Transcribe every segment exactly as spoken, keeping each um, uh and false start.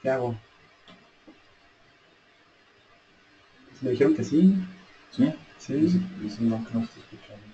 ¿Qué hago? Pues me dijeron que sí. ¿Sí? Sí. Dice, dice no, que no estoy escuchando.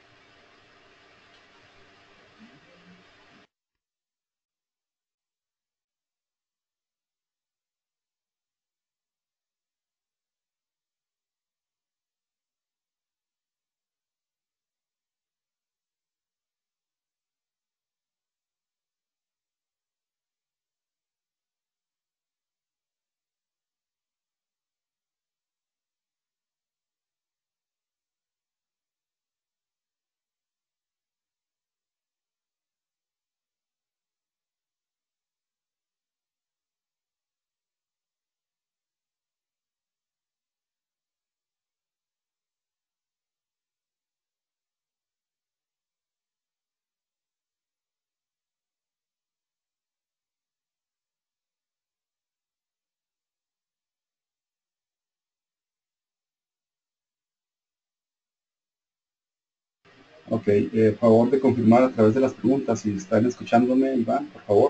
Ok, eh, favor de confirmar a través de las preguntas si están escuchándome, Iván, por favor.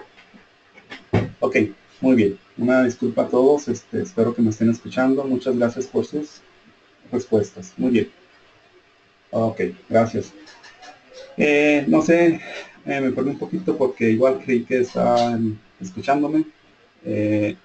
Ok, muy bien. Una disculpa a todos, este, espero que me estén escuchando. Muchas gracias por sus respuestas. Muy bien. Ok, gracias. Eh, no sé, eh, me perdí un poquito porque igual creí que estaban escuchándome. Eh,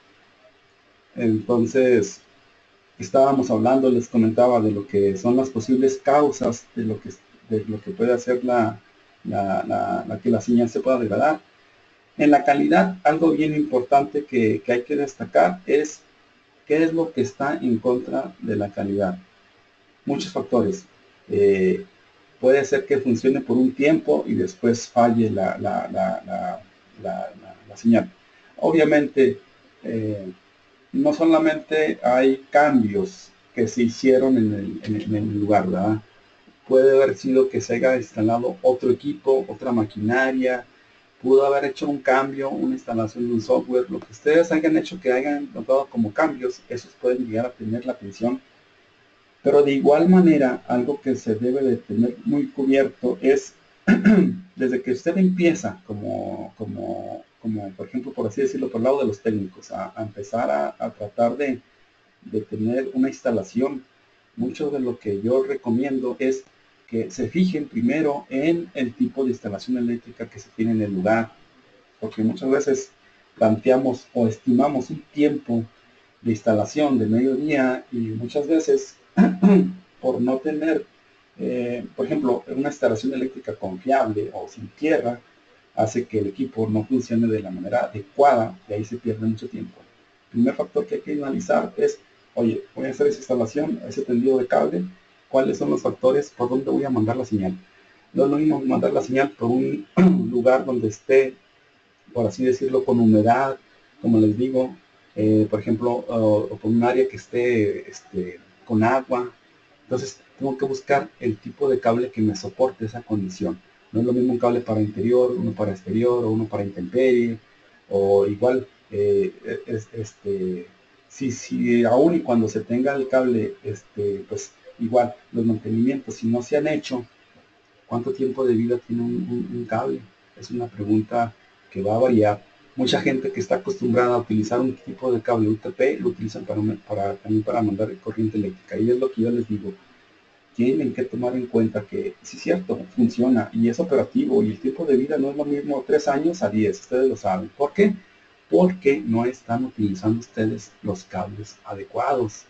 entonces, estábamos hablando, les comentaba de lo que son las posibles causas de lo que, de lo que puede hacer la, la, la, la que la señal se pueda degradar. En la calidad, algo bien importante que, que hay que destacar es qué es lo que está en contra de la calidad. Muchos factores. Eh, puede ser que funcione por un tiempo y después falle la, la, la, la, la, la señal. Obviamente, eh, no solamente hay cambios que se hicieron en el, en, en el lugar, ¿verdad? Puede haber sido que se haya instalado otro equipo, otra maquinaria, pudo haber hecho un cambio, una instalación de un software, lo que ustedes hayan hecho que hayan notado como cambios, esos pueden llegar a tener la atención. Pero de igual manera, algo que se debe de tener muy cubierto es, desde que usted empieza, como, como, como por ejemplo, por así decirlo, por el lado de los técnicos, a, a empezar a, a tratar de, de tener una instalación, mucho de lo que yo recomiendo es que se fijen primero en el tipo de instalación eléctrica que se tiene en el lugar, porque muchas veces planteamos o estimamos un tiempo de instalación de mediodía y muchas veces por no tener, eh, por ejemplo, una instalación eléctrica confiable o sin tierra, hace que el equipo no funcione de la manera adecuada y ahí se pierde mucho tiempo. El primer factor que hay que analizar es, oye, voy a hacer esa instalación, ese tendido de cable, ¿cuáles son los factores por donde voy a mandar la señal? No es lo mismo mandar la señal por un lugar donde esté, por así decirlo, con humedad, como les digo, eh, por ejemplo, uh, o por un área que esté este, con agua. Entonces, tengo que buscar el tipo de cable que me soporte esa condición. No es lo mismo un cable para interior, uno para exterior, o uno para intemperie, o igual, eh, es, este, si, si aún y cuando se tenga el cable, este, pues igual, los mantenimientos, si no se han hecho, ¿cuánto tiempo de vida tiene un, un, un cable? Es una pregunta que va a variar. Mucha gente que está acostumbrada a utilizar un tipo de cable U T P lo utilizan para, para, también para mandar corriente eléctrica. Y es lo que yo les digo. Tienen que tomar en cuenta que, sí es cierto, funciona y es operativo y el tiempo de vida no es lo mismo tres años a diez, ustedes lo saben. ¿Por qué? Porque no están utilizando ustedes los cables adecuados.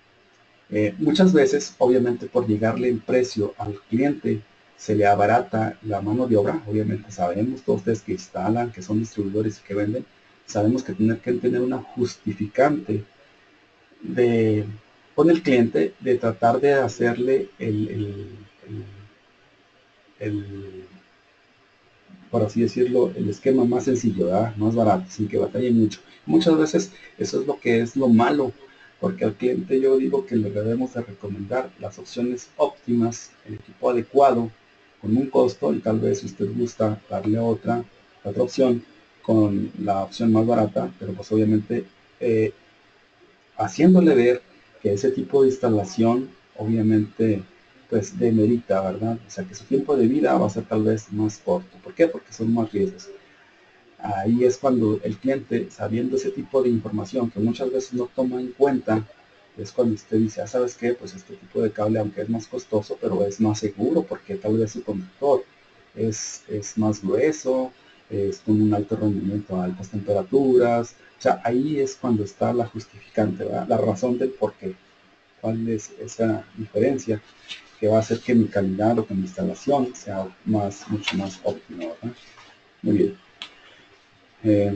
Eh, muchas veces, obviamente, por llegarle en precio al cliente, se le abarata la mano de obra. Obviamente sabemos, todos ustedes que instalan, que son distribuidores y que venden, sabemos que tienen que tener una justificante de, con el cliente de tratar de hacerle el, el, el, el por así decirlo, el esquema más sencillo, ¿verdad? Más barato, sin que batalle mucho. Muchas veces eso es lo que es lo malo, porque al cliente yo digo que le debemos de recomendar las opciones óptimas, el equipo adecuado, con un costo, y tal vez si usted gusta darle otra, otra opción con la opción más barata, pero pues obviamente eh, haciéndole ver que ese tipo de instalación obviamente pues demerita, ¿verdad? O sea que su tiempo de vida va a ser tal vez más corto. ¿Por qué? Porque son más riesgos. ahí es cuando el cliente, sabiendo ese tipo de información que muchas veces no toma en cuenta, es cuando usted dice, ah, ¿sabes qué? Pues este tipo de cable, aunque es más costoso, pero es más seguro porque tal vez su conductor es, es más grueso, es con un alto rendimiento a altas temperaturas. O sea, ahí es cuando está la justificante, ¿verdad? La razón del por qué. ¿Cuál es esa diferencia que va a hacer que mi calidad o que mi instalación sea más, mucho más óptima, ¿verdad? Muy bien. Eh,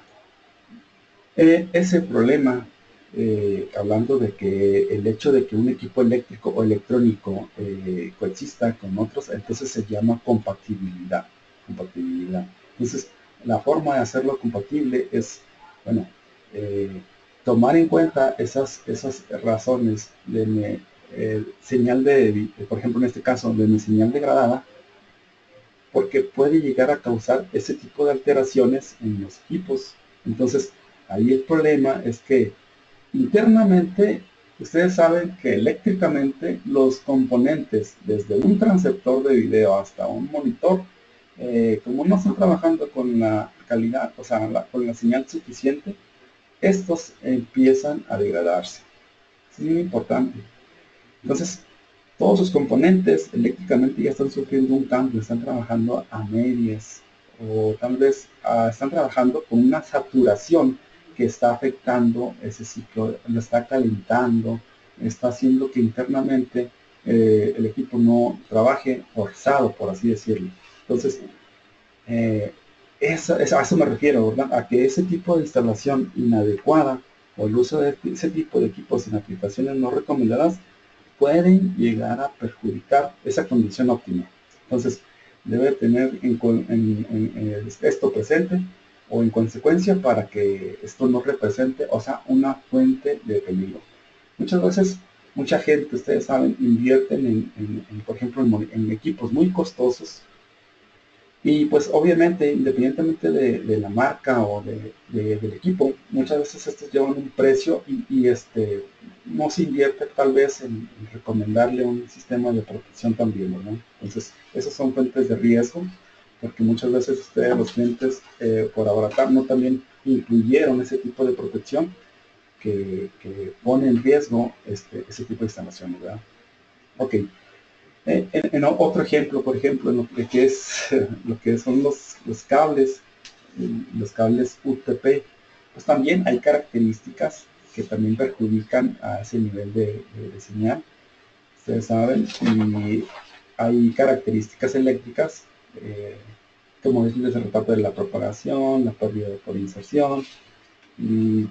eh, ese problema, eh, hablando de que el hecho de que un equipo eléctrico o electrónico eh, coexista con otros, entonces se llama compatibilidad. Compatibilidad. Entonces, la forma de hacerlo compatible es, bueno, eh, tomar en cuenta esas, esas razones de mi eh, señal de, por ejemplo, en este caso, de mi señal degradada, porque puede llegar a causar ese tipo de alteraciones en los equipos. Entonces, ahí el problema es que internamente, ustedes saben que eléctricamente los componentes, desde un transceptor de video hasta un monitor, eh, como no están trabajando con la calidad, o sea, la, con la señal suficiente, estos empiezan a degradarse. Es muy importante. Entonces, todos sus componentes eléctricamente ya están sufriendo un cambio, están trabajando a medias o tal vez uh, están trabajando con una saturación que está afectando ese ciclo, lo está calentando, está haciendo que internamente eh, el equipo no trabaje forzado, por así decirlo. Entonces, eh, eso, eso, a eso me refiero, ¿verdad? A que ese tipo de instalación inadecuada o el uso de ese tipo de equipos en aplicaciones no recomendadas pueden llegar a perjudicar esa condición óptima. Entonces, debe tener en, en, en, en esto presente o en consecuencia para que esto no represente, o sea, una fuente de peligro. Muchas veces, mucha gente, ustedes saben, invierten en, en, en por ejemplo, en, en equipos muy costosos y pues obviamente, independientemente de, de la marca o de, de, del equipo, muchas veces estos llevan un precio y, y este, no se invierte tal vez en, en recomendarle un sistema de protección también, ¿no? Entonces, esas son fuentes de riesgo, porque muchas veces ustedes, los clientes, eh, por abaratar, no también incluyeron ese tipo de protección que, que pone en riesgo este, ese tipo de instalaciones, ¿verdad? Ok. En, en otro ejemplo, por ejemplo, en lo que es lo que son los, los cables, los cables U T P, pues también hay características que también perjudican a ese nivel de, de, de señal. Ustedes saben, y hay características eléctricas, eh, como es el retardo de la propagación, la pérdida por inserción, y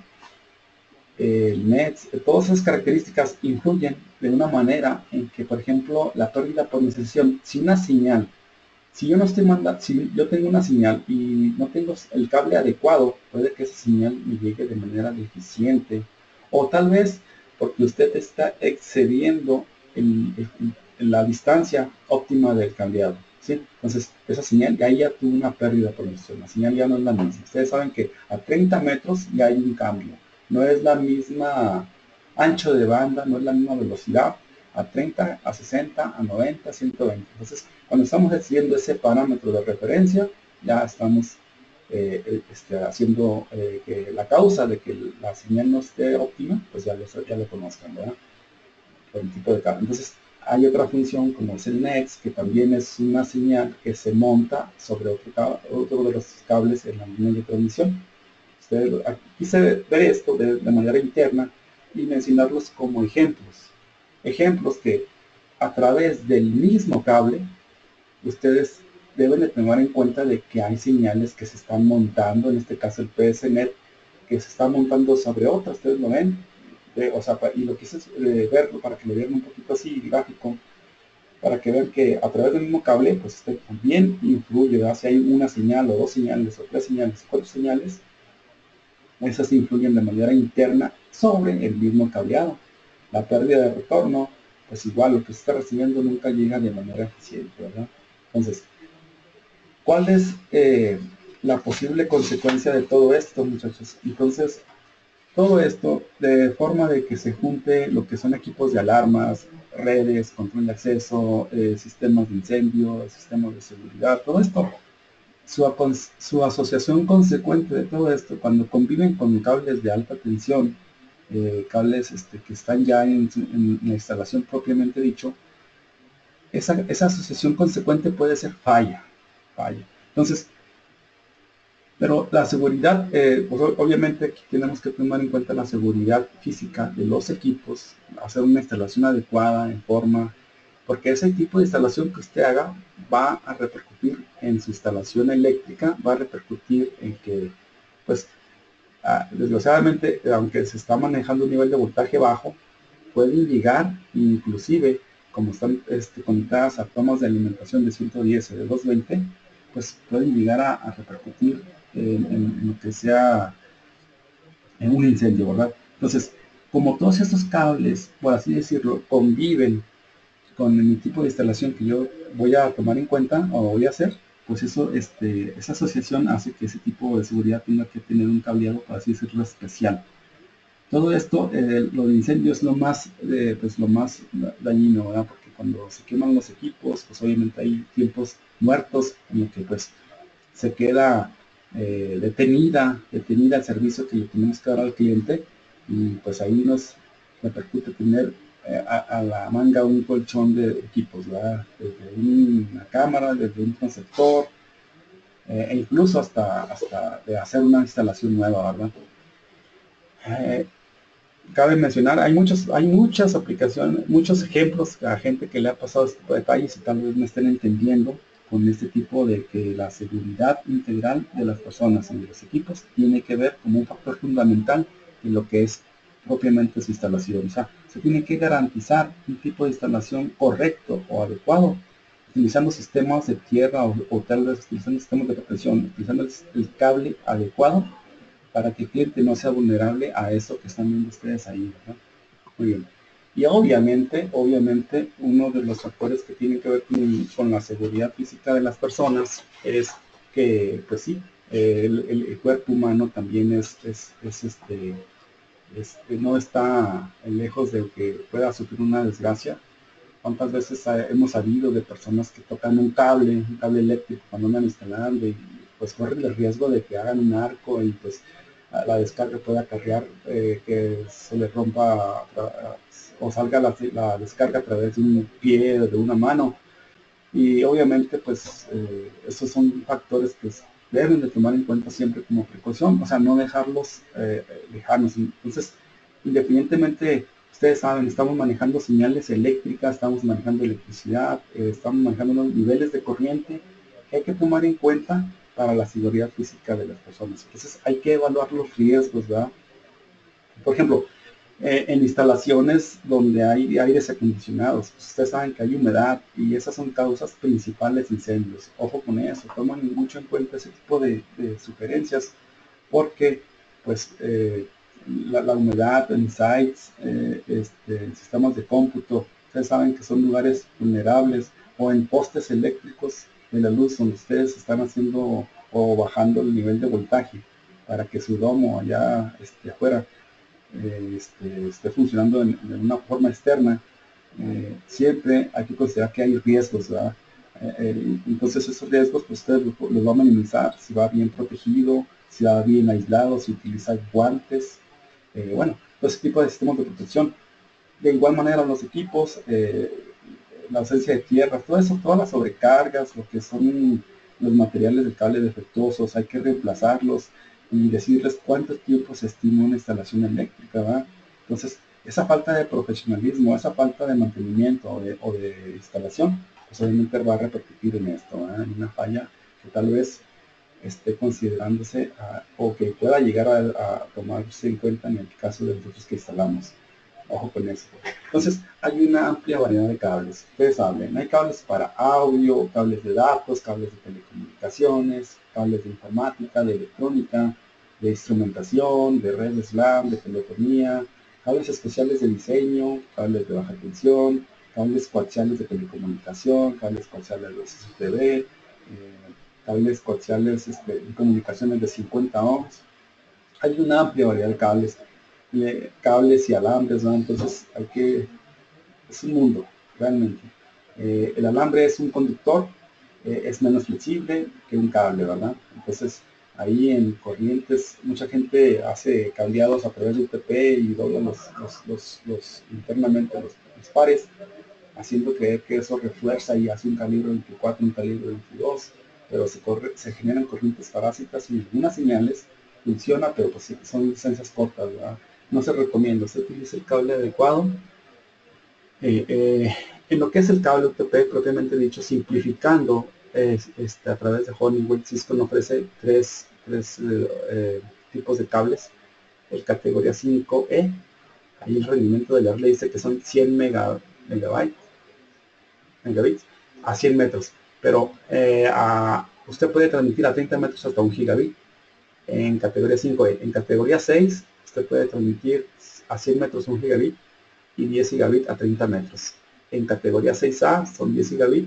el Nets, todas esas características influyen de una manera en que, por ejemplo, la pérdida por inserción, si una señal, si yo no estoy mandando, si yo tengo una señal y no tengo el cable adecuado, puede que esa señal me llegue de manera deficiente, o tal vez porque usted está excediendo el, el, la distancia óptima del cableado, ¿sí? Entonces, esa señal ya, ya tuvo una pérdida por inserción, la señal ya no es la misma. Ustedes saben que a treinta metros ya hay un cambio. No es la misma ancho de banda, no es la misma velocidad, a treinta, a sesenta, a noventa, a ciento veinte. Entonces, cuando estamos haciendo ese parámetro de referencia, ya estamos eh, este, haciendo eh, que la causa de que la señal no esté óptima, pues ya lo, ya lo conozcan, ¿verdad? Por el tipo de cable. Entonces, hay otra función como es el Next, que también es una señal que se monta sobre otro, otro de los cables en la línea de transmisión. Ustedes, quise ver esto de, de manera interna y mencionarlos como ejemplos. Ejemplos que a través del mismo cable, ustedes deben de tomar en cuenta de que hay señales que se están montando, en este caso el P S N E T, que se está montando sobre otra, ustedes lo ven, de, o sea, y lo quise eh, verlo para que lo vean un poquito así gráfico, para que vean que a través del mismo cable, pues este también influye, ¿verdad? Si hay una señal o dos señales o tres señales o cuatro señales, esas influyen de manera interna sobre el mismo cableado. La pérdida de retorno, pues igual lo que se está recibiendo nunca llega de manera eficiente, ¿verdad? Entonces, ¿cuál es eh, la posible consecuencia de todo esto, muchachos? Entonces, todo esto de forma de que se junte lo que son equipos de alarmas, redes, control de acceso, eh, sistemas de incendio, sistemas de seguridad, todo esto su, su asociación consecuente de todo esto, cuando conviven con cables de alta tensión, eh, cables este, que están ya en, en la instalación propiamente dicho, esa, esa asociación consecuente puede ser falla, falla. Entonces, pero la seguridad, eh, pues obviamente aquí tenemos que tomar en cuenta la seguridad física de los equipos, hacer una instalación adecuada, en forma, porque ese tipo de instalación que usted haga va a repercutir en su instalación eléctrica, va a repercutir en que, pues, ah, desgraciadamente, aunque se está manejando un nivel de voltaje bajo, pueden llegar, inclusive, como están este, conectadas a tomas de alimentación de ciento diez o de doscientos veinte, pues pueden llegar a, a repercutir en, en, en lo que sea en un incendio, ¿verdad? Entonces, como todos estos cables, por así decirlo, conviven con mi tipo de instalación que yo voy a tomar en cuenta o voy a hacer, pues eso, este, esa asociación hace que ese tipo de seguridad tenga que tener un cableado, por así decirlo, especial. Todo esto, eh, lo de incendio es lo más, eh, pues lo más dañino, ¿verdad? Porque cuando se queman los equipos, pues obviamente hay tiempos muertos en los que pues se queda eh, detenida, detenida el servicio que le tenemos que dar al cliente y pues ahí nos repercute tener eh, a, a, la manga un colchón de equipos, ¿verdad? Desde una cámara, desde un conceptor, eh, e incluso hasta, hasta de hacer una instalación nueva, ¿verdad? Eh, Cabe mencionar, hay muchos, hay muchas aplicaciones, muchos ejemplos a gente que le ha pasado este tipo de detalles y tal vez no estén entendiendo con este tipo de que la seguridad integral de las personas y de los equipos tiene que ver como un factor fundamental en lo que es propiamente su instalación. O sea, se tiene que garantizar un tipo de instalación correcto o adecuado, utilizando sistemas de tierra o, o tal vez utilizando sistemas de protección, utilizando el, el cable adecuado para que el cliente no sea vulnerable a eso que están viendo ustedes ahí, ¿verdad? Muy bien. Y obviamente, obviamente, uno de los factores que tienen que ver con, con la seguridad física de las personas es que, pues sí, el, el, el cuerpo humano también es, es, es este, es, no está lejos de que pueda sufrir una desgracia. ¿Cuántas veces hemos sabido de personas que tocan un cable, un cable eléctrico cuando andan instalando y pues corren el riesgo de que hagan un arco y pues la descarga pueda acarrear eh, que se le rompa o salga la, la, descarga a través de un pie o de una mano? Y obviamente pues eh, esos son factores que deben de tomar en cuenta siempre como precaución, o sea, no dejarlos eh, lejanos. Entonces, independientemente, ustedes saben, estamos manejando señales eléctricas, estamos manejando electricidad, eh, estamos manejando unos niveles de corriente que hay que tomar en cuenta para la seguridad física de las personas. Entonces hay que evaluar los riesgos, ¿verdad? Por ejemplo, eh, en instalaciones donde hay aires acondicionados, pues ustedes saben que hay humedad y esas son causas principales de incendios. Ojo con eso, toman mucho en cuenta ese tipo de, de sugerencias porque pues eh, la, la, humedad en sites, eh, este, en sistemas de cómputo, ustedes saben que son lugares vulnerables, o en postes eléctricos de la luz donde ustedes están haciendo o bajando el nivel de voltaje para que su domo allá este, afuera eh, este, esté funcionando en, en una forma externa. Eh, siempre hay que considerar que hay riesgos, ¿verdad? Eh, eh, entonces esos riesgos pues usted los, los va a minimizar si va bien protegido, si va bien aislado, si utiliza guantes, eh, bueno, todo ese tipo de sistemas de protección. De igual manera los equipos, eh, la ausencia de tierra, todo eso, todas las sobrecargas, lo que son los materiales de cable defectuosos, hay que reemplazarlos y decirles cuánto tiempo se estima una instalación eléctrica, ¿verdad? Entonces, esa falta de profesionalismo, esa falta de mantenimiento o de, o de instalación, pues obviamente va a repercutir en esto, ¿verdad? En una falla que tal vez esté considerándose a, o que pueda llegar a, a tomarse en cuenta en el caso de nosotros que instalamos. Ojo con eso. Entonces, hay una amplia variedad de cables. Ustedes saben, hay cables para audio, cables de datos, cables de telecomunicaciones, cables de informática, de electrónica, de instrumentación, de redes LAN, de telefonía, cables especiales de diseño, cables de baja tensión, cables coaxiales de telecomunicación, cables coaxiales de S T V, eh, cables coaxiales este, de comunicaciones de cincuenta ohms. Hay una amplia variedad de cables, eh, cables y alambres, ¿no? Entonces hay que, es un mundo, realmente. Eh, el alambre es un conductor, eh, es menos flexible que un cable, ¿verdad? Entonces, ahí en corrientes, mucha gente hace cableados a través de U T P y dobla los, los, los, los internamente los, los pares, haciendo creer que eso refuerza y hace un calibre veinticuatro, un calibre veintidós, pero se, corre, se generan corrientes parásitas y algunas señales funciona, pero pues sí, son licencias cortas, ¿verdad? No se recomienda, se utiliza el cable adecuado. Eh, eh, en lo que es el cable U T P propiamente dicho, simplificando, eh, este, a través de Honeywell, Cisco nos ofrece tres, tres eh, eh, tipos de cables. El categoría cinco E, ahí el rendimiento de la red dice que son cien mega, megabytes, megabits a cien metros, pero eh, a, usted puede transmitir a treinta metros hasta un gigabit en categoría cinco E. En categoría seis, usted puede transmitir a cien metros un gigabit y diez gigabit a treinta metros. En categoría seis A son diez gigabit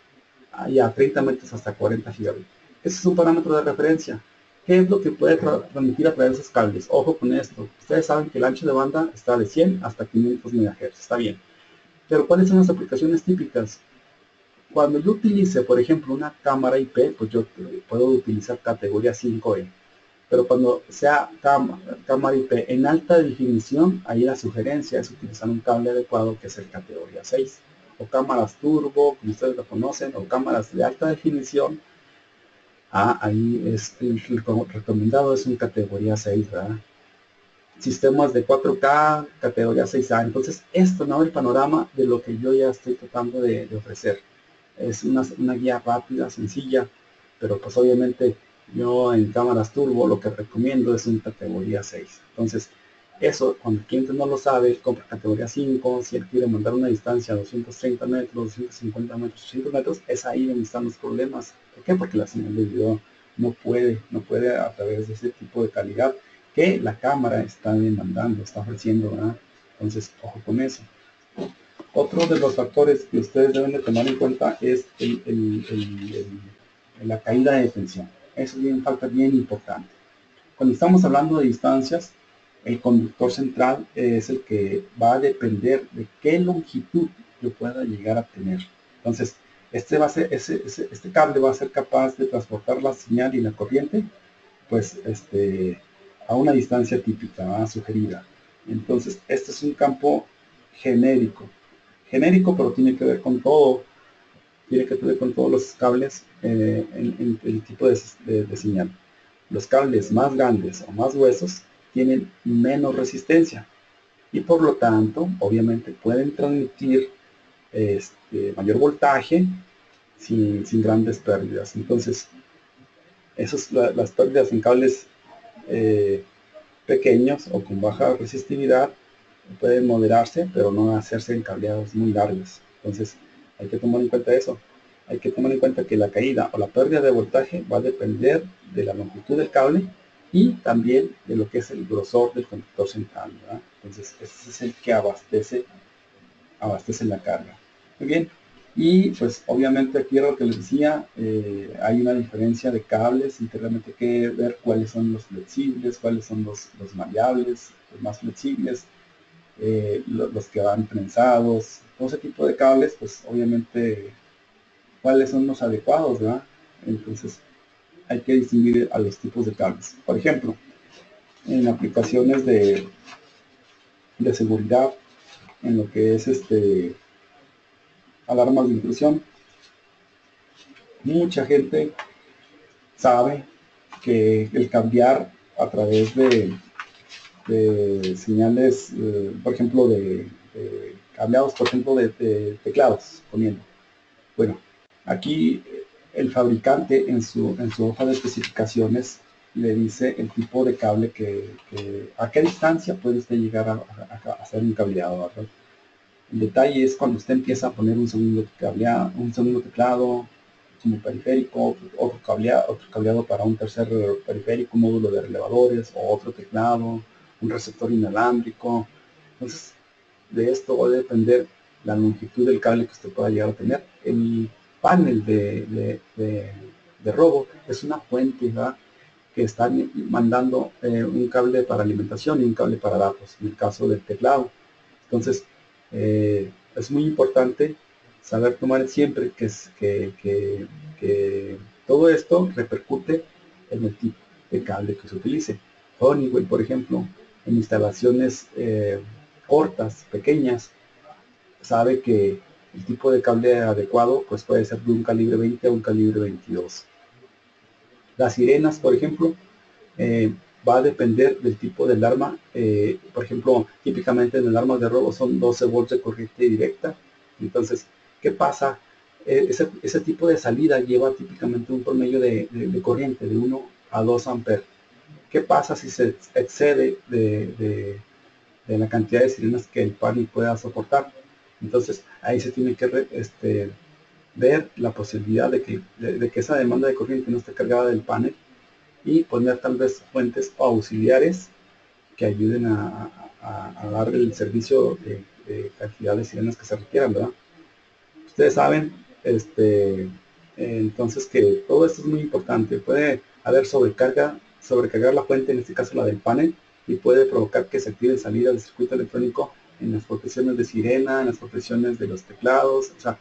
y a treinta metros hasta cuarenta gigabit. Ese es un parámetro de referencia. ¿Qué es lo que puede tra transmitir a través de esos cables? Ojo con esto. Ustedes saben que el ancho de banda está de cien hasta quinientos megahertz. Está bien. Pero ¿cuáles son las aplicaciones típicas? Cuando yo utilice, por ejemplo, una cámara I P, pues yo puedo utilizar categoría cinco E. Pero cuando sea cámara I P en alta definición, ahí la sugerencia es utilizar un cable adecuado que es el categoría seis. O cámaras turbo, como ustedes lo conocen, o cámaras de alta definición. Ah, ahí es el, el recomendado es un categoría seis, ¿verdad? Sistemas de cuatro K, categoría seis A. Entonces, esto no es el panorama de lo que yo ya estoy tratando de, de ofrecer. Es una, una guía rápida, sencilla, pero pues obviamente yo en cámaras turbo lo que recomiendo es una categoría seis. Entonces, eso, cuando el cliente no lo sabe, compra categoría cinco, si él quiere mandar una distancia a doscientos treinta metros, doscientos cincuenta metros, trescientos metros, es ahí donde están los problemas. ¿Por qué? Porque la señal de video no puede, no puede a través de ese tipo de calidad que la cámara está demandando, está ofreciendo, ¿verdad? Entonces, ojo con eso. Otro de los factores que ustedes deben de tomar en cuenta es el, el, el, el, la caída de tensión. Eso es un factor bien importante. Cuando estamos hablando de distancias, el conductor central es el que va a depender de qué longitud yo pueda llegar a tener. Entonces, este, va a ser, ese, ese, este cable va a ser capaz de transportar la señal y la corriente, pues, este, a una distancia típica, ¿verdad? Sugerida. Entonces, este es un campo genérico. Genérico, pero tiene que ver con todo, tiene que ver con todos los cables eh, en, en el tipo de, de, de señal. Los cables más grandes o más gruesos tienen menos resistencia y por lo tanto, obviamente, pueden transmitir este, mayor voltaje sin, sin grandes pérdidas. Entonces, esas, la, las pérdidas en cables eh, pequeños o con baja resistividad pueden moderarse, pero no hacerse en cableados muy largos. Entonces, hay que tomar en cuenta eso. Hay que tomar en cuenta que la caída o la pérdida de voltaje va a depender de la longitud del cable y también de lo que es el grosor del conductor central, ¿verdad? Entonces, ese es el que abastece, abastece la carga. Muy bien. Y pues obviamente aquí era lo que les decía, eh, hay una diferencia de cables, internamente hay que ver cuáles son los flexibles, cuáles son los, los maleables, los más flexibles, eh, los, los que van prensados, todo ese tipo de cables, pues obviamente cuáles son los adecuados, ¿verdad? Entonces hay que distinguir a los tipos de cables. Por ejemplo, en aplicaciones de, de seguridad, en lo que es este alarmas de intrusión, mucha gente sabe que el cambiar a través de, de señales, eh, por ejemplo, de, de cableados, por ejemplo, de, de teclados, poniendo. Bueno, aquí el fabricante en su, en su hoja de especificaciones le dice el tipo de cable que, que a qué distancia puede usted llegar a, a, a hacer un cableado, ¿verdad? El detalle es cuando usted empieza a poner un segundo cableado, un segundo teclado como periférico, otro, otro, cableado, otro cableado para un tercer periférico, módulo de relevadores, o otro teclado, un receptor inalámbrico. Entonces, de esto va a depender la longitud del cable que usted pueda llegar a tener. El panel de, de, de, de robo es una fuente, ¿verdad?, que están mandando eh, un cable para alimentación y un cable para datos, en el caso del teclado. Entonces, eh, es muy importante saber tomar siempre que, es, que, que, que todo esto repercute en el tipo de cable que se utilice. Honeywell, por ejemplo, en instalaciones eh, cortas, pequeñas, sabe que el tipo de cable adecuado pues puede ser de un calibre veinte a un calibre veintidós. Las sirenas, por ejemplo, eh, va a depender del tipo del arma. Eh, por ejemplo, típicamente en el arma de robo son doce volts de corriente directa. Entonces, ¿qué pasa? Eh, ese, ese tipo de salida lleva típicamente un promedio de, de, de corriente de uno a dos amperes. ¿Qué pasa si se excede de, de, de la cantidad de sirenas que el panel pueda soportar? Entonces, ahí se tiene que re, este, ver la posibilidad de que, de, de que esa demanda de corriente no esté cargada del panel y poner tal vez fuentes auxiliares que ayuden a, a, a dar el servicio de, de cantidad de sirenas que se requieran, ¿verdad? Ustedes saben, este, entonces que todo esto es muy importante. Puede haber sobrecarga, sobrecargar la fuente, en este caso la del panel, y puede provocar que se active salida del circuito electrónico en las protecciones de sirena, en las protecciones de los teclados. O sea,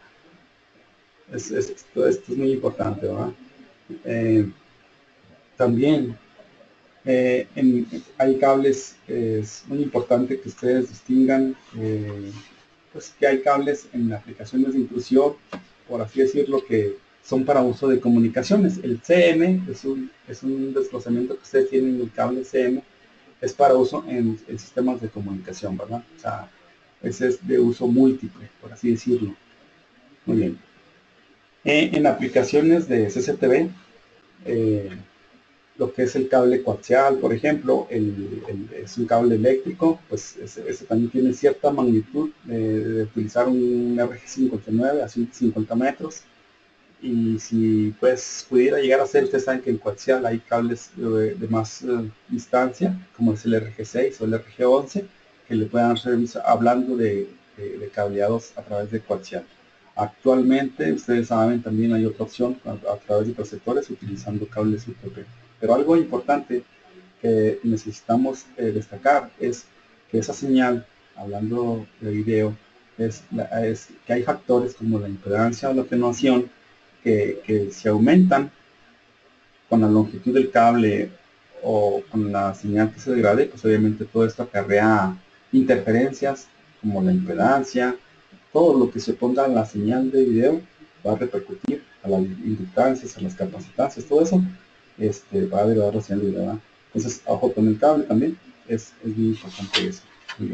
es, es, esto, esto es muy importante, ¿verdad? Eh, también Eh, en, hay cables, eh, es muy importante que ustedes distingan, eh, pues que hay cables en aplicaciones de intrusión, por así decirlo, que son para uso de comunicaciones. El C M es un, es un desplazamiento que ustedes tienen en el cable C M, es para uso en, en sistemas de comunicación, ¿verdad? O sea, ese es de uso múltiple, por así decirlo. Muy bien. Eh, en aplicaciones de C C T V, eh, lo que es el cable coaxial, por ejemplo, el, el, es un cable eléctrico, pues ese, ese también tiene cierta magnitud de, de utilizar un R G cincuenta y nueve a ciento cincuenta metros. Y si pues pudiera llegar a ser, ustedes saben que en coaxial hay cables de, de más uh, distancia, como es el R G seis o el R G once, que le puedan servicio hablando de, de, de cableados a través de coaxial. Actualmente, ustedes saben, también hay otra opción a, a través de receptores utilizando cables U T P. Pero algo importante que necesitamos eh, destacar es que esa señal, hablando de video, es, la, es que hay factores como la impedancia o la atenuación que, que se aumentan con la longitud del cable o con la señal que se degrade, pues obviamente todo esto acarrea interferencias como la impedancia. Todo lo que se ponga en la señal de video va a repercutir a las inductancias, a las capacitancias, todo eso este, va a derivar la señal de video, ¿verdad? Entonces, ojo con el cable también, es, es muy importante eso.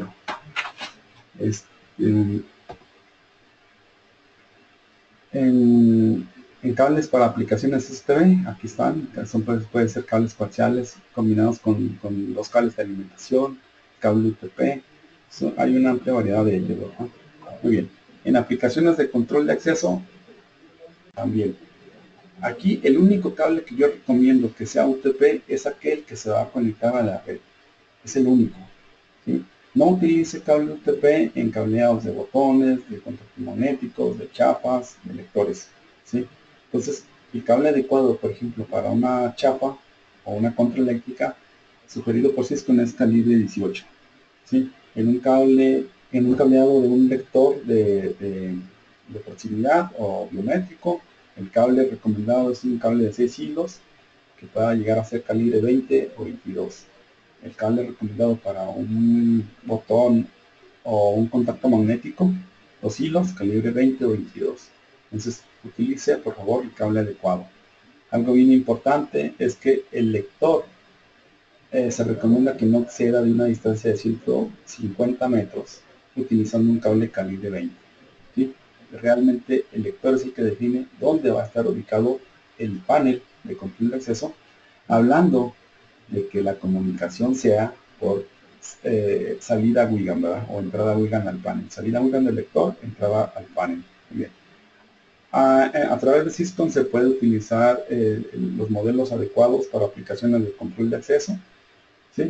Es, en, en, en cables para aplicaciones S T B, aquí están, son, pueden ser cables coaxiales combinados con, con los cables de alimentación, cable U T P, so, hay una amplia variedad de ellos, ¿verdad? Muy bien. En aplicaciones de control de acceso, también. Aquí el único cable que yo recomiendo que sea U T P es aquel que se va a conectar a la red. Es el único. ¿Sí? No utilice cable U T P en cableados de botones, de contactos magnéticos, de chapas, de lectores. ¿Sí? Entonces, el cable adecuado, por ejemplo, para una chapa o una contraeléctrica, sugerido por Cisco es calibre dieciocho. ¿Sí? En un cable, en un cableado de un lector de, de, de proximidad o biométrico, el cable recomendado es un cable de seis hilos que pueda llegar a ser calibre veinte o veintidós. El cable recomendado para un botón o un contacto magnético, los hilos calibre veinte o veintidós. Entonces utilice por favor el cable adecuado. Algo bien importante es que el lector eh, se recomienda que no exceda de una distancia de ciento cincuenta metros utilizando un cable calibre veinte. ¿Sí? Realmente el lector es el que define dónde va a estar ubicado el panel de control de acceso, hablando de que la comunicación sea por eh, salida Wigan, ¿verdad? O entrada Wigan al panel. Salida Wigan del lector, entrada al panel. Muy bien. A, a través de Cisco se puede utilizar eh, los modelos adecuados para aplicaciones de control de acceso. ¿Sí?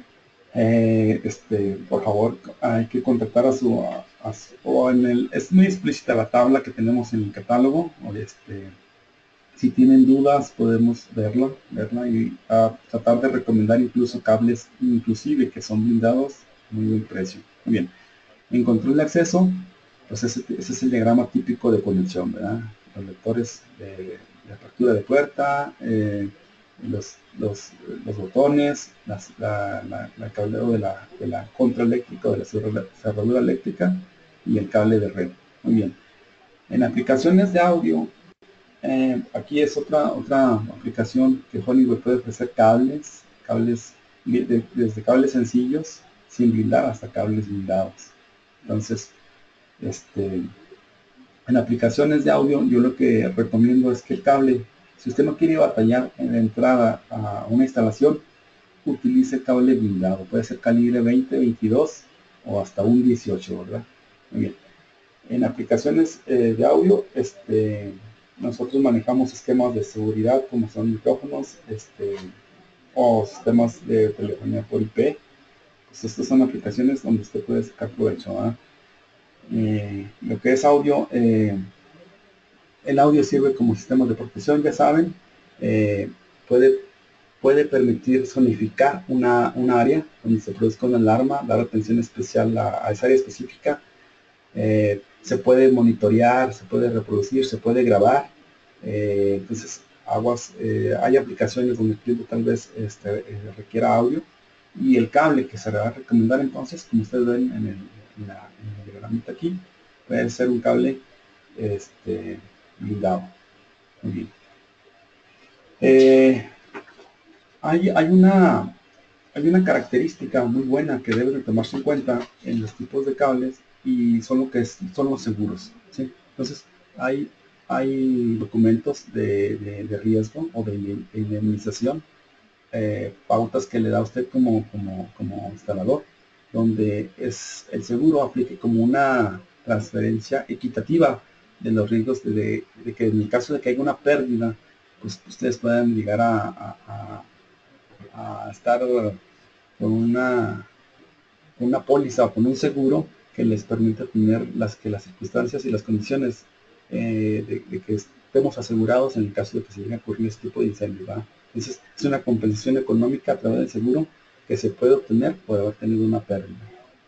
Eh, este, por favor, hay que contactar a su, a, a su, o en el, es muy explícita la tabla que tenemos en el catálogo, o este, si tienen dudas podemos verla, verla y a tratar de recomendar incluso cables inclusive que son blindados a muy buen precio. Muy bien, en control de acceso pues ese, ese es el diagrama típico de conexión, ¿verdad? Los lectores de, de apertura de puerta, eh, los, los, los botones, las, la, la, la cableado de la, de la contraeléctrica, de la cerradura eléctrica y el cable de red. Muy bien. En aplicaciones de audio, eh, aquí es otra, otra aplicación que Honeywell puede ofrecer cables, cables de, desde cables sencillos sin blindar hasta cables blindados. Entonces, este, en aplicaciones de audio, yo lo que recomiendo es que el cable, si usted no quiere batallar en la entrada a una instalación, utilice cable blindado. Puede ser calibre veinte, veintidós o hasta un dieciocho, ¿verdad? Muy bien. En aplicaciones eh, de audio, este, nosotros manejamos esquemas de seguridad como son micrófonos este, o sistemas de telefonía por I P. Pues estas son aplicaciones donde usted puede sacar provecho, ¿verdad? Eh, lo que es audio, eh, el audio sirve como sistema de protección, ya saben, eh, puede, puede permitir sonificar una, una área donde se produzca una alarma, dar atención especial a, a esa área específica. Eh, se puede monitorear, se puede reproducir, se puede grabar. Eh, entonces, aguas, eh, hay aplicaciones donde el cliente tal vez este, eh, requiera audio y el cable que se le va a recomendar entonces, como ustedes ven en el, en la, en el diagramita aquí, puede ser un cable este, blindado. Muy bien. Eh, hay, hay, una, hay una característica muy buena que debe de tomarse en cuenta en los tipos de cables y son lo que es, son los seguros, ¿sí? Entonces hay, hay documentos de, de, de riesgo o de indemnización, eh, pautas que le da usted como, como, como instalador, donde es el seguro aplique como una transferencia equitativa de los riesgos de, de, de que en el caso de que haya una pérdida, pues ustedes puedan llegar a, a, a, a estar con una, una póliza o con un seguro que les permita tener las que las circunstancias y las condiciones eh, de, de que estemos asegurados en el caso de que se llegue a ocurrir este tipo de incendio, ¿verdad? Entonces es una compensación económica a través del seguro que se puede obtener por haber tenido una pérdida.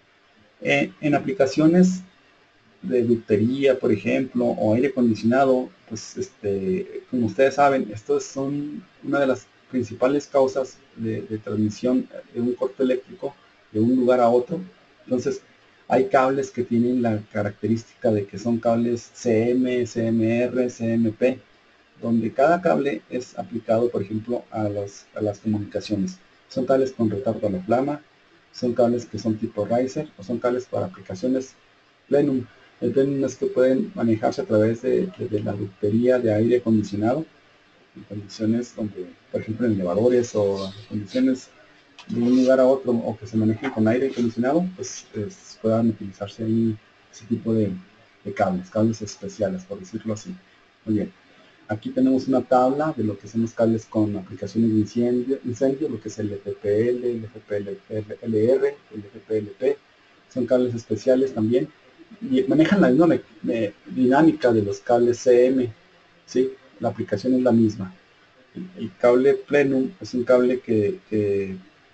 Eh, en aplicaciones de ductería, por ejemplo, o aire acondicionado, pues este, como ustedes saben, estos son una de las principales causas de, de transmisión de un corto eléctrico de un lugar a otro. Entonces, hay cables que tienen la característica de que son cables C M, C M R, C M P, donde cada cable es aplicado, por ejemplo, a, los, a las comunicaciones. Son cables con retardo a la flama, son cables que son tipo riser, o son cables para aplicaciones plenum. El plenum es que pueden manejarse a través de, de, de la ductería de aire acondicionado, en condiciones donde, por ejemplo, en elevadores o en condiciones de un lugar a otro, o que se manejen con aire acondicionado, pues, pues puedan utilizarse ahí ese tipo de, de cables, cables especiales, por decirlo así. Muy bien. Aquí tenemos una tabla de lo que son los cables con aplicaciones de incendio, incendio lo que es el F P L, el F P L R, el F P L P. Son cables especiales también. Y manejan la misma dinámica de los cables C M, ¿sí? La aplicación es la misma. El, el cable plenum es un cable que, que,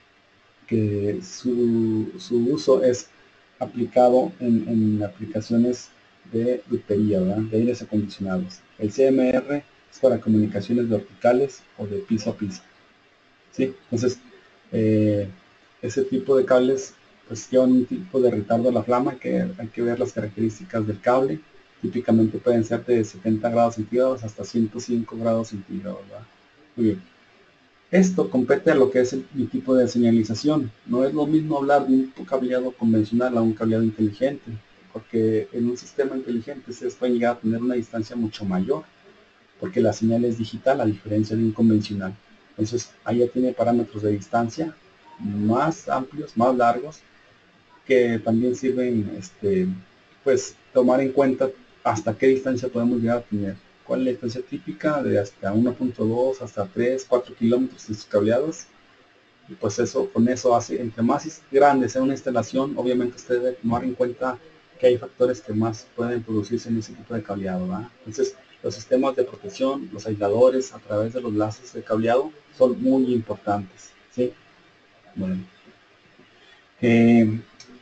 que su, su uso es aplicado en, en aplicaciones de ductería, ¿verdad? De aires acondicionados. El C M R es para comunicaciones verticales o de piso a piso, ¿sí? Entonces, eh, ese tipo de cables pues llevan un tipo de retardo a la flama, que hay que ver las características del cable. Típicamente pueden ser de setenta grados centígrados hasta ciento cinco grados centígrados, ¿verdad? Muy bien. Esto compete a lo que es el, el tipo de señalización. No es lo mismo hablar de un cableado convencional a un cableado inteligente, porque en un sistema inteligente se puede llegar a tener una distancia mucho mayor, porque la señal es digital a diferencia de un convencional. Entonces, ahí ya tiene parámetros de distancia más amplios, más largos, que también sirven, este, pues, tomar en cuenta hasta qué distancia podemos llegar a tener. ¿Cuál es la distancia típica? De hasta uno punto dos hasta tres, cuatro kilómetros en sus cableados. Y pues eso, con eso hace, entre más grande sea una instalación, obviamente usted debe tomar en cuenta que hay factores que más pueden producirse en ese tipo de cableado, ¿verdad? Entonces, los sistemas de protección, los aisladores a través de los lazos de cableado son muy importantes, ¿sí? Bueno. Eh,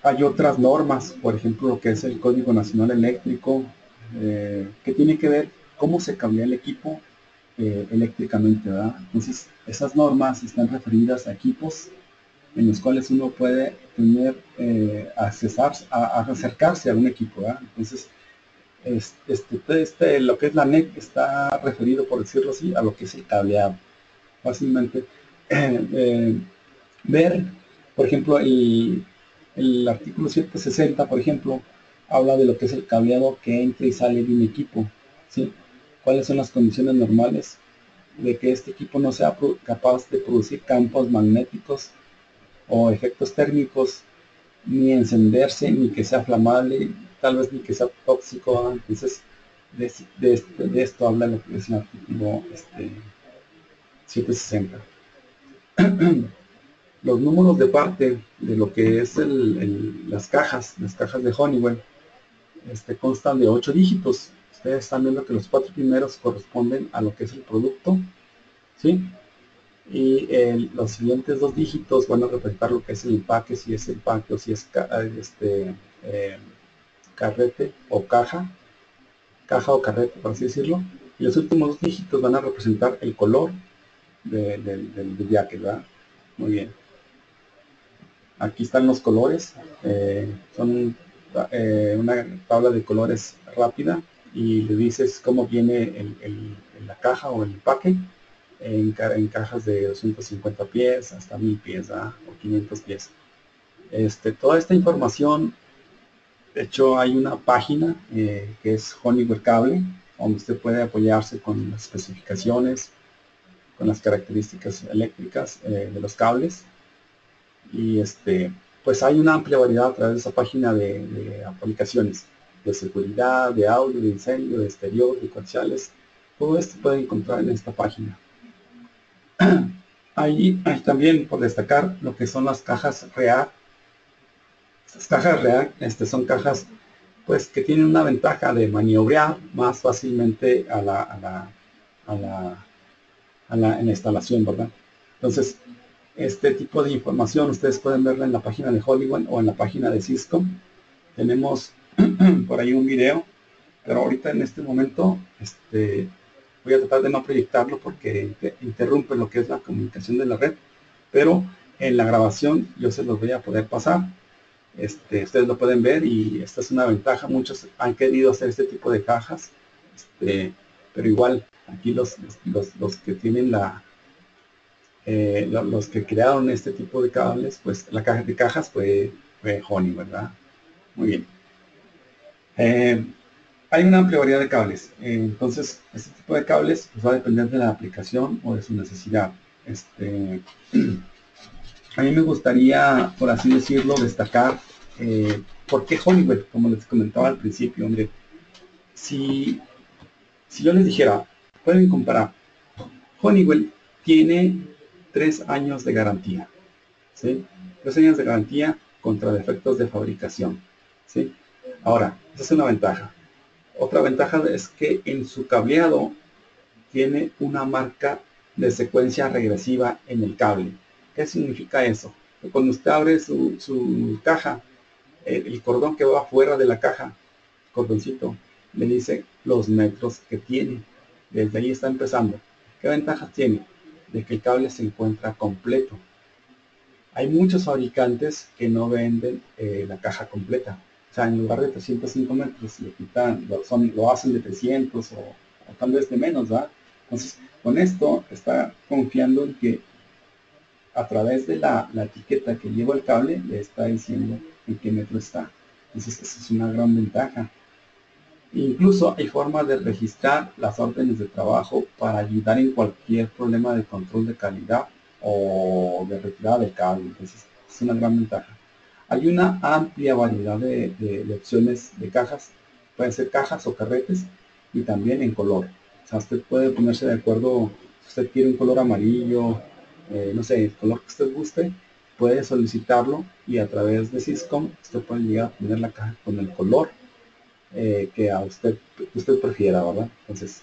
Hay otras normas, por ejemplo, lo que es el Código Nacional Eléctrico, eh, que tiene que ver cómo se cablea el equipo eh, eléctricamente, ¿verdad? Entonces, esas normas están referidas a equipos en los cuales uno puede tener, eh, accesar, a, a acercarse a un equipo, ¿verdad? Entonces, este, este, lo que es la N E C está referido, por decirlo así, a lo que es el cableado. Fácilmente eh, eh, ver, por ejemplo, el, el artículo ciento sesenta, por ejemplo, habla de lo que es el cableado que entra y sale de un equipo, ¿sí? ¿Cuáles son las condiciones normales de que este equipo no sea capaz de producir campos magnéticos o efectos térmicos, ni encenderse, ni que sea flamable, tal vez ni que sea tóxico? Entonces, de, de, este, de esto habla lo que es el artículo este, ciento sesenta. Los números de parte de lo que es el, el, las cajas, las cajas de Honeywell, este, constan de ocho dígitos. Ustedes están viendo que los cuatro primeros corresponden a lo que es el producto, ¿sí? Y el, los siguientes dos dígitos van a representar lo que es el empaque, si es empaque o si es ca este, eh, carrete o caja, caja o carrete, por así decirlo. Y los últimos dos dígitos van a representar el color de, de, del, del jacket, ¿verdad? Muy bien. Aquí están los colores, eh, son eh, una tabla de colores rápida y le dices cómo viene el, el, la caja o el empaque en, en cajas de doscientos cincuenta pies hasta mil pies, ¿verdad? O quinientos pies. Este, toda esta información, de hecho hay una página eh, que es Honeywell Cable, donde usted puede apoyarse con las especificaciones, con las características eléctricas eh, de los cables. Y este, pues hay una amplia variedad a través de esa página de, de aplicaciones de seguridad, de audio, de incendio, de exterior, de comerciales. Todo esto puede encontrar en esta página. Ahí hay también por destacar lo que son las cajas REACT. Estas cajas REACT este, son cajas pues que tienen una ventaja de maniobrar más fácilmente a la, a la, a la, a la, en la instalación, ¿verdad? Entonces, este tipo de información ustedes pueden verla en la página de Honeywell o en la página de Cisco. Tenemos por ahí un video, pero ahorita en este momento este, voy a tratar de no proyectarlo porque interrumpe lo que es la comunicación de la red, pero en la grabación yo se los voy a poder pasar. Este, ustedes lo pueden ver y esta es una ventaja. Muchos han querido hacer este tipo de cajas, este, pero igual aquí los, los, los que tienen la Eh, los que crearon este tipo de cables, pues la caja de cajas fue, fue Honeywell, ¿verdad? Muy bien. Eh, hay una amplia variedad de cables, eh, entonces este tipo de cables pues, va a depender de la aplicación o de su necesidad. Este, a mí me gustaría, por así decirlo, destacar eh, por qué Honeywell, como les comentaba al principio. Hombre, si, si yo les dijera, pueden comparar, Honeywell tiene tres años de garantía, ¿sí? Tres años de garantía contra defectos de fabricación, ¿sí? Ahora, esa es una ventaja. Otra ventaja es que en su cableado tiene una marca de secuencia regresiva en el cable. ¿Qué significa eso? Que cuando usted abre su, su caja, el, el cordón que va fuera de la caja, cordoncito, le dice los metros que tiene. Desde ahí está empezando. ¿Qué ventajas tiene? De que el cable se encuentra completo. Hay muchos fabricantes que no venden eh, la caja completa. O sea, en lugar de trescientos cinco metros, le quitan, lo, son, lo hacen de trescientos o, o tal vez de menos, ¿verdad? Entonces, con esto está confiando en que a través de la, la etiqueta que lleva el cable, le está diciendo en qué metro está. Entonces, esa es una gran ventaja. Incluso hay formas de registrar las órdenes de trabajo para ayudar en cualquier problema de control de calidad o de retirada del cable. Entonces, es una gran ventaja. Hay una amplia variedad de, de, de opciones de cajas. Pueden ser cajas o carretes y también en color. O sea, usted puede ponerse de acuerdo, si usted quiere un color amarillo, eh, no sé, el color que usted guste, puede solicitarlo y a través de Syscom usted puede llegar a poner la caja con el color Eh, que a usted, usted prefiera, ¿verdad? Entonces,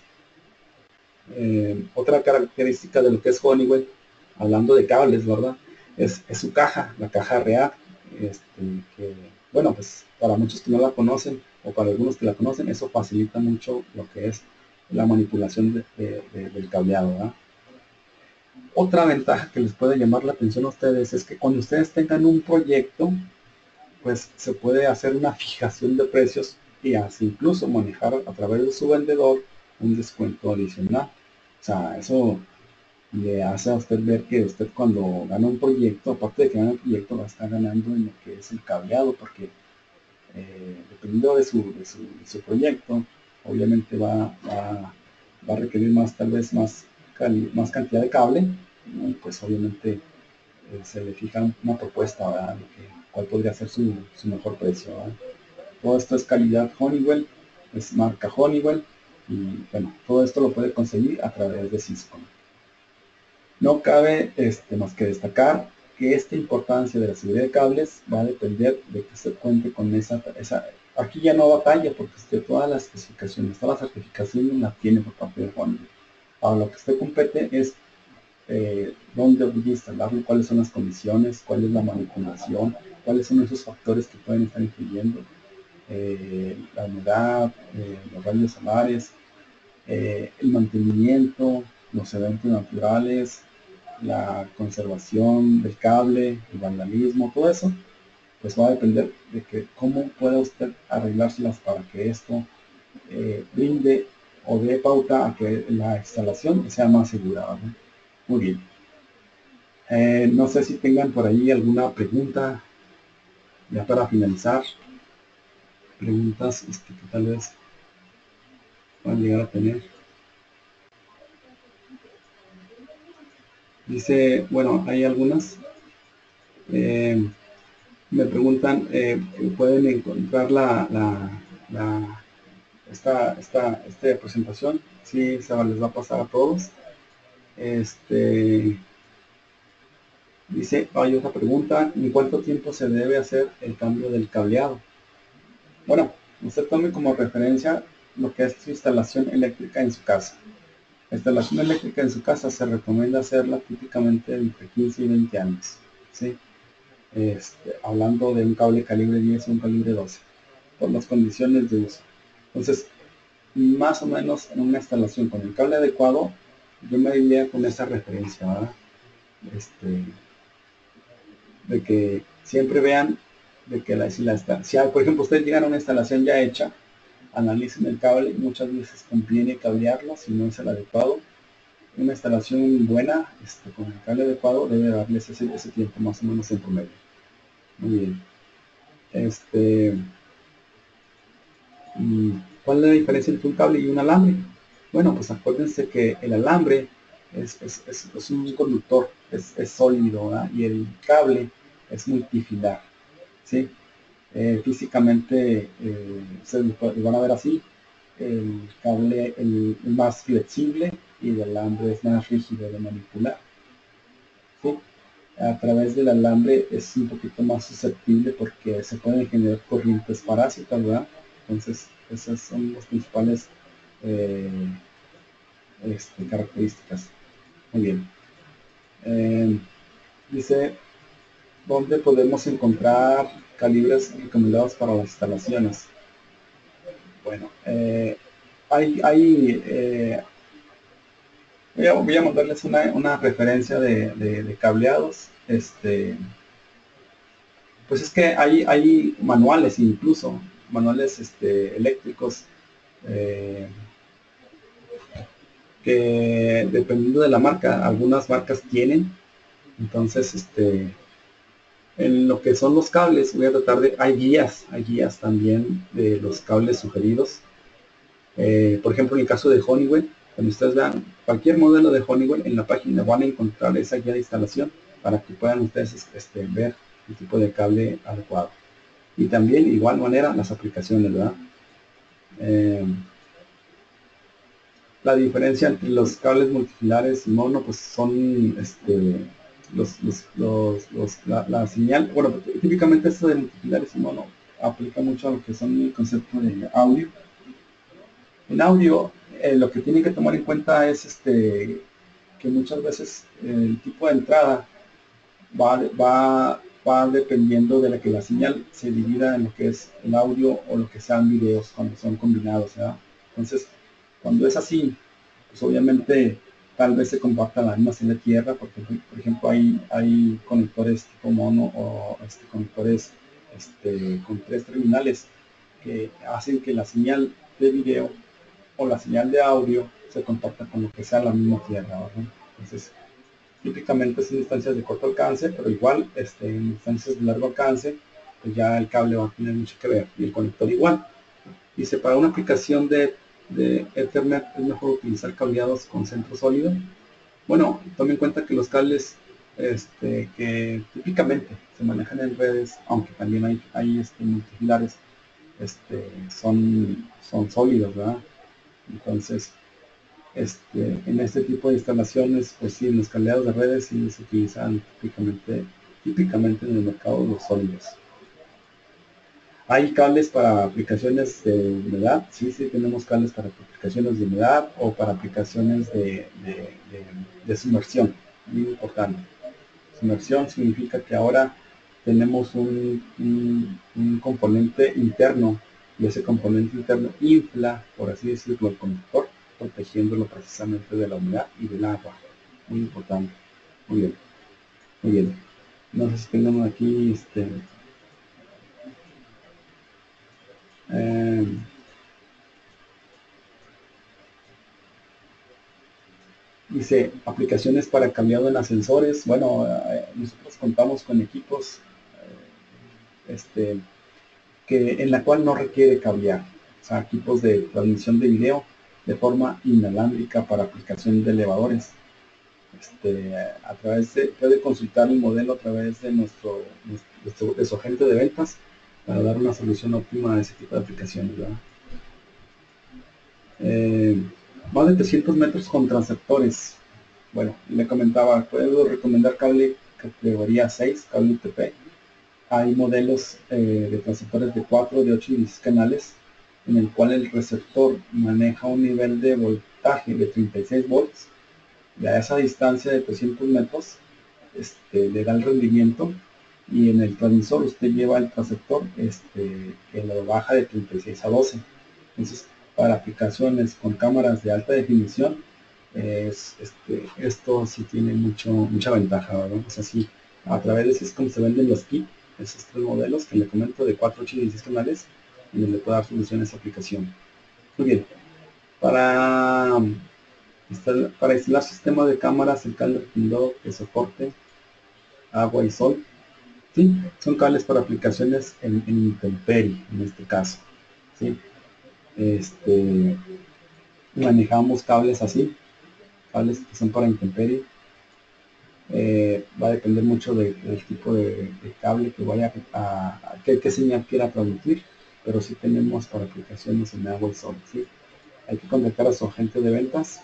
eh, otra característica de lo que es Honeywell, hablando de cables, ¿verdad? Es, es su caja, la caja REACT. este, que, bueno, pues para muchos que no la conocen, o para algunos que la conocen, eso facilita mucho lo que es la manipulación de, de, de, del cableado, ¿verdad? Otra ventaja que les puede llamar la atención a ustedes es que cuando ustedes tengan un proyecto, pues se puede hacer una fijación de precios y así incluso manejar a través de su vendedor un descuento adicional. O sea, eso le hace a usted ver que usted cuando gana un proyecto, aparte de que gana un proyecto, va a estar ganando en lo que es el cableado, porque eh, dependiendo de su, de, su, de su proyecto, obviamente va, va, va a requerir más, tal vez más, cali, más cantidad de cable, y pues obviamente eh, se le fija una propuesta, ¿verdad? De que, cuál podría ser su, su mejor precio, ¿verdad? Todo esto es calidad Honeywell, es marca Honeywell, y bueno, todo esto lo puede conseguir a través de Cisco. No cabe este, más que destacar que esta importancia de la seguridad de cables va a depender de que se cuente con esa, esa aquí ya no batalla porque usted todas las especificaciones, todas las certificaciones las tiene por parte de Honeywell. Ahora lo que usted compete es eh, dónde voy a instalarlo, cuáles son las condiciones, cuál es la manipulación, cuáles son esos factores que pueden estar influyendo, eh, la humedad, eh, los rayos solares, eh, el mantenimiento, los eventos naturales, la conservación del cable, el vandalismo, todo eso, pues va a depender de que cómo pueda usted arreglárselas para que esto eh, brinde o dé pauta a que la instalación sea más segura, ¿verdad? Muy bien. Eh, no sé si tengan por ahí alguna pregunta ya para finalizar. Preguntas este, que tal vez puedan llegar a tener. Dice, bueno, hay algunas. Eh, me preguntan, eh, ¿pueden encontrar la, la, la esta, esta, esta presentación? Sí, se les va a pasar a todos. Este, dice, hay otra pregunta, ¿en cuánto tiempo se debe hacer el cambio del cableado? Bueno, usted tome como referencia lo que es su instalación eléctrica en su casa. La instalación eléctrica en su casa se recomienda hacerla típicamente entre quince y veinte años, ¿sí? Este, hablando de un cable calibre diez y un calibre doce, por las condiciones de uso. Entonces, más o menos en una instalación con el cable adecuado, yo me iría con esa referencia, ¿verdad? Este, de que siempre vean de que la, si, la, si por ejemplo ustedes llegan a una instalación ya hecha, analicen el cable, muchas veces conviene cablearlo si no es el adecuado. Una instalación buena este, con el cable adecuado debe darles ese, ese tiempo más o menos en promedio. Muy bien. Este, ¿cuál es la diferencia entre un cable y un alambre? Bueno, pues acuérdense que el alambre es, es, es, es un conductor, es, es sólido, ¿verdad? Y el cable es multifilar, ¿sí? Eh, físicamente eh, se lo van a ver así, el cable el, el más flexible y el alambre es más rígido de manipular, ¿sí? A través del alambre es un poquito más susceptible porque se pueden generar corrientes parásitas, ¿verdad? Entonces esas son las principales eh, este, características. Muy bien. Eh, dice, ¿dónde podemos encontrar calibres recomendados para las instalaciones? Bueno, eh, hay, hay eh, voy, a, voy a mandarles una, una referencia de, de, de cableados. Este, pues es que hay, hay manuales incluso, manuales este, eléctricos, eh, que dependiendo de la marca, algunas marcas tienen. Entonces, este, en lo que son los cables, voy a tratar de, hay guías, hay guías también de los cables sugeridos. Eh, por ejemplo, en el caso de Honeywell, cuando ustedes vean cualquier modelo de Honeywell, en la página van a encontrar esa guía de instalación para que puedan ustedes este, ver el tipo de cable adecuado. Y también, de igual manera, las aplicaciones, ¿verdad? Eh, la diferencia entre los cables multifilares y mono, pues son este, los, los, los, los la, la, señal, bueno, típicamente esto de multifilares y mono aplica mucho a lo que son el concepto de audio. En audio, eh, lo que tienen que tomar en cuenta es este, que muchas veces el tipo de entrada va, va va dependiendo de la que la señal se divida en lo que es el audio o lo que sean videos cuando son combinados, ¿verdad? Entonces, cuando es así, pues obviamente tal vez se comparta la misma señal de tierra, porque por ejemplo hay, hay conectores tipo mono o este, conectores este, con tres terminales que hacen que la señal de video o la señal de audio se contacta con lo que sea la misma tierra, ¿verdad? Entonces, típicamente es en distancias de corto alcance, pero igual este, en distancias de largo alcance, pues ya el cable va a tener mucho que ver, y el conector igual. Dice, para una aplicación de, de Ethernet es mejor utilizar cableados con centro sólido. Bueno, tome en cuenta que los cables este, que típicamente se manejan en redes, aunque también hay, hay este, multifilares, este, son, son sólidos, ¿verdad? Entonces, este, en este tipo de instalaciones, pues sí, en los cableados de redes sí se utilizan típicamente, típicamente en el mercado los sólidos. Hay cables para aplicaciones de humedad, sí, sí tenemos cables para aplicaciones de humedad o para aplicaciones de, de, de, de sumersión, muy importante. Sumersión significa que ahora tenemos un, un, un componente interno y ese componente interno infla, por así decirlo, el conductor, protegiéndolo precisamente de la humedad y del agua. Muy importante. Muy bien. Muy bien. No sé si tenemos aquí este. Eh, dice aplicaciones para cableado en ascensores. Bueno, eh, nosotros contamos con equipos eh, este, que, en la cual no requiere cablear. O sea, equipos de transmisión de video de forma inalámbrica para aplicación de elevadores. Este, a través de, puede consultar el modelo a través de nuestro, nuestro de su agente de ventas para dar una solución óptima a ese tipo de aplicaciones, ¿verdad? Eh, más de trescientos metros con transceptores. Bueno, le comentaba, puedo recomendar cable categoría seis, cable U T P. Hay modelos eh, de transceptores de cuatro, de ocho y diez canales, en el cual el receptor maneja un nivel de voltaje de treinta y seis volts. Y a esa distancia de trescientos metros este, le da el rendimiento, y en el transmisor usted lleva el transceptor este, que lo baja de treinta y seis a doce. Entonces, para aplicaciones con cámaras de alta definición, es, este, esto sí tiene mucho, mucha ventaja, ¿verdad? O sea, sí, a través de eso es como se venden los kits, esos tres modelos que le comento de cuatro, ocho y dieciséis canales, y le puede dar solución a esa aplicación. Muy bien, para, para instalar sistema de cámaras, el cable recomendado que soporte agua y sol, ¿sí? Son cables para aplicaciones en, en intemperie, en este caso, ¿sí? Este, manejamos cables así, cables que son para intemperie. Eh, va a depender mucho de, del tipo de, de cable que vaya a, a qué, qué señal quiera transmitir, pero sí tenemos para aplicaciones en agua y sol, ¿sí? Hay que contactar a su agente de ventas.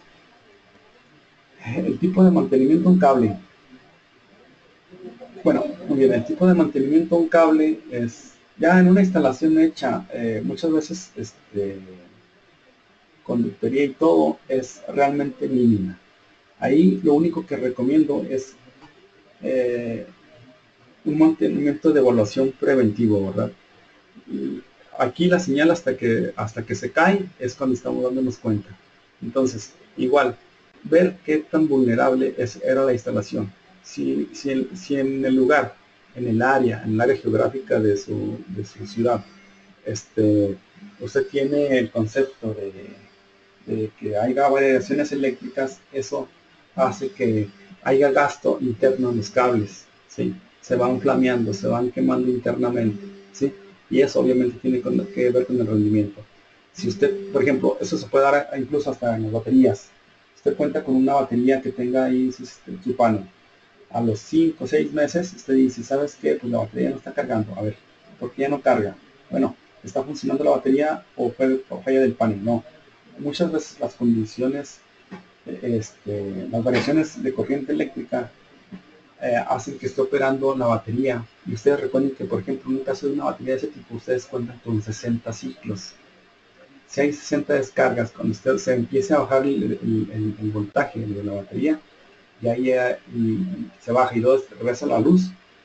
El tipo de mantenimiento de un cable. Bueno, muy bien, el tipo de mantenimiento de un cable es ya en una instalación hecha, eh, muchas veces este, conductoría y todo es realmente mínima. Ahí lo único que recomiendo es eh, un mantenimiento de evaluación preventivo, ¿verdad? Y aquí la señal hasta que, hasta que se cae es cuando estamos dándonos cuenta. Entonces, igual, ver qué tan vulnerable es, era la instalación. Si, si, el, si en el lugar, en el área, en el área geográfica de su, de su ciudad, este, usted tiene el concepto de, de que haya variaciones eléctricas, eso hace que haya gasto interno en los cables, ¿sí? Se van flameando, se van quemando internamente, ¿sí? Y eso obviamente tiene que ver con el rendimiento. Si usted, por ejemplo, eso se puede dar incluso hasta en las baterías. Usted cuenta con una batería que tenga ahí su, su panel. A los cinco o seis meses, usted dice, ¿sabes qué? Pues la batería no está cargando. A ver, ¿por qué ya no carga? Bueno, ¿está funcionando la batería o fue o falla del panel? No. Muchas veces las condiciones, este, las variaciones de corriente eléctrica eh, hacen que esté operando la batería. Y ustedes recuerden que, por ejemplo, en un caso de una batería de ese tipo, ustedes cuentan con sesenta ciclos. Si hay sesenta descargas, cuando usted se empiece a bajar el, el, el, el voltaje de la batería, y ahí y se baja y luego regresa la luz,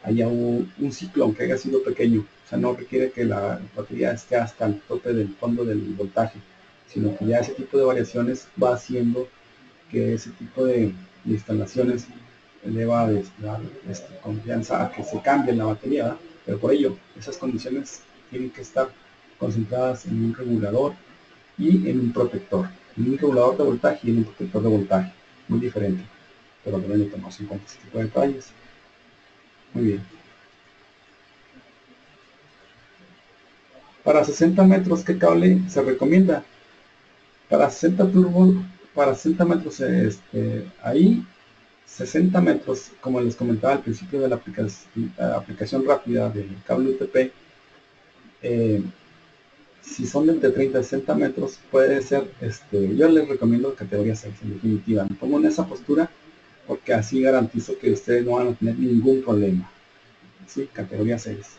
haya un, un ciclo, aunque haya sido pequeño. O sea, no requiere que la batería esté hasta el tope del fondo del voltaje, sino que ya ese tipo de variaciones va haciendo que ese tipo de, de instalaciones eleva la este, confianza a que se cambie la batería, ¿verdad? Pero por ello, esas condiciones tienen que estar concentradas en un regulador y en un protector, en un regulador de voltaje y en un protector de voltaje, muy diferente, pero deben de tomarse en cuenta este tipo de detalles. Muy bien. Para sesenta metros, ¿qué cable se recomienda? Para sesenta turbo, para sesenta metros, este, ahí sesenta metros, como les comentaba al principio de la aplicación, la aplicación rápida del cable U T P, eh, si son de entre treinta a sesenta metros, puede ser, este, yo les recomiendo categoría seis en definitiva. Me pongo en esa postura porque así garantizo que ustedes no van a tener ningún problema. ¿Sí? Categoría seis.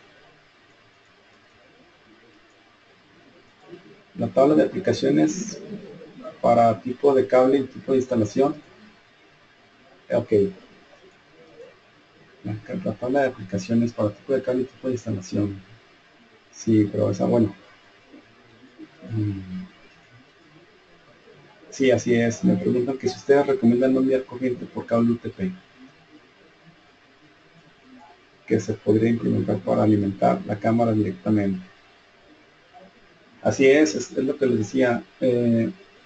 La tabla de aplicaciones para tipo de cable y tipo de instalación. Ok. La, la tabla de aplicaciones para tipo de cable y tipo de instalación. Sí, pero esa, bueno. Mm. Sí, así es. Me preguntan que si ustedes recomiendan no enviar corriente por cable U T P, que se podría implementar para alimentar la cámara directamente. Así es, es, es lo que les decía. Eh,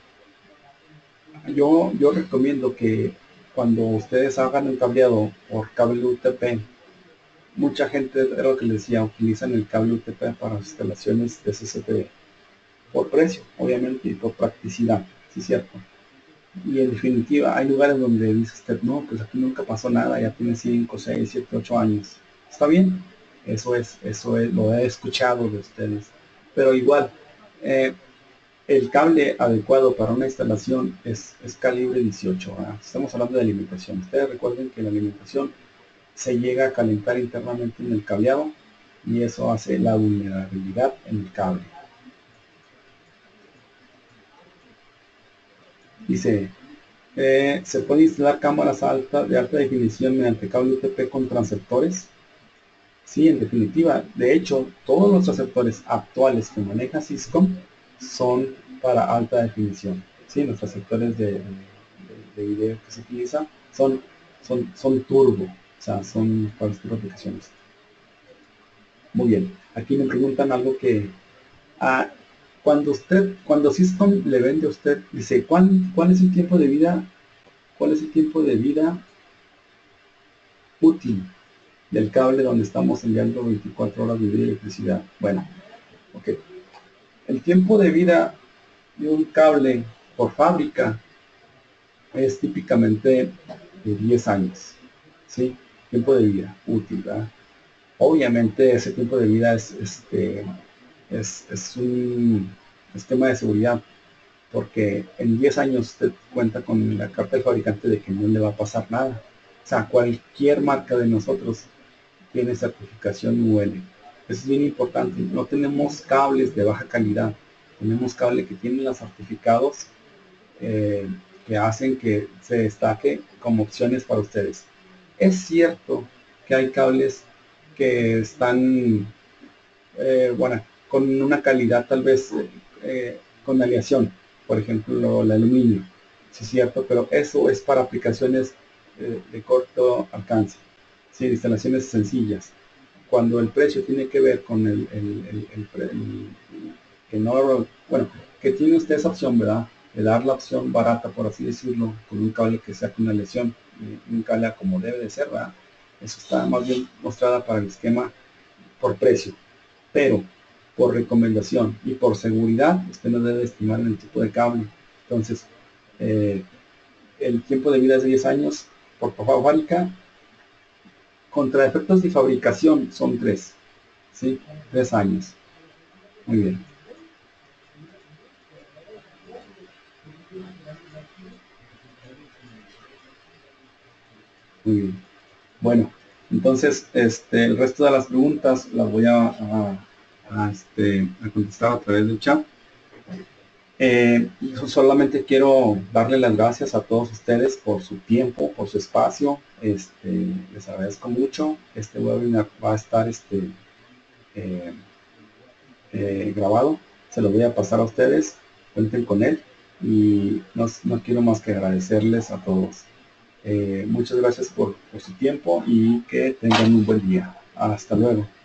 yo, yo recomiendo que cuando ustedes hagan el cableado por cable U T P, mucha gente, era lo que les decía, utilizan el cable U T P para instalaciones de C C T V, por precio, obviamente, y por practicidad, sí es cierto. Y en definitiva, hay lugares donde dice usted, no, pues aquí nunca pasó nada, ya tiene cinco, seis, siete, ocho años. Está bien, eso es, eso es, lo he escuchado de ustedes. Pero igual, eh, el cable adecuado para una instalación es, es calibre dieciocho. ¿Verdad? Estamos hablando de alimentación. Ustedes recuerden que la alimentación se llega a calentar internamente en el cableado y eso hace la vulnerabilidad en el cable. Dice, eh, ¿se puede instalar cámaras alta, de alta definición mediante cable U T P con transceptores? Sí, en definitiva. De hecho, todos los transceptores actuales que maneja Cisco son para alta definición. Sí, los transceptores de, de, de video que se utilizan son, son, son turbo, o sea, son para este tipo de aplicaciones. Muy bien. Aquí me preguntan algo que ah, cuando usted, cuando Cisco le vende a usted, dice, ¿cuál, cuál es el tiempo de vida? ¿Cuál es el tiempo de vida útil del cable donde estamos enviando veinticuatro horas de electricidad? Bueno, ok. El tiempo de vida de un cable por fábrica es típicamente de diez años, ¿sí? Tiempo de vida útil, ¿verdad? Obviamente ese tiempo de vida es, este, es, es un esquema de seguridad, porque en diez años usted cuenta con la carta del fabricante de que no le va a pasar nada. O sea, cualquier marca de nosotros tiene certificación U L. Eso es bien importante. No tenemos cables de baja calidad. Tenemos cable que tienen los certificados eh, que hacen que se destaque como opciones para ustedes. Es cierto que hay cables que están, eh, bueno, con una calidad tal vez eh, con aleación, por ejemplo, el aluminio, sí es cierto, pero eso es para aplicaciones eh, de corto alcance, sí, instalaciones sencillas. Cuando el precio tiene que ver con el, el, el, el, el que no, bueno, que tiene usted esa opción, ¿verdad? De dar la opción barata, por así decirlo, con un cable que sea con una lesión, un cable como debe de ser, ¿verdad? Eso está más bien mostrada para el esquema por precio, pero por recomendación y por seguridad, usted no debe estimar el tipo de cable. Entonces, eh, el tiempo de vida es de diez años por fábrica. Contra efectos de fabricación son tres, ¿sí? tres años. Muy bien. Muy bien. Bueno, entonces este, el resto de las preguntas las voy a, a, a, este, a contestar a través del chat. Eh, y solamente quiero darle las gracias a todos ustedes por su tiempo, por su espacio. Este, les agradezco mucho. Este webinar va a estar este, eh, eh, grabado. Se lo voy a pasar a ustedes. Cuenten con él. Y no, no quiero más que agradecerles a todos. Eh, muchas gracias por, por su tiempo y que tengan un buen día. Hasta luego.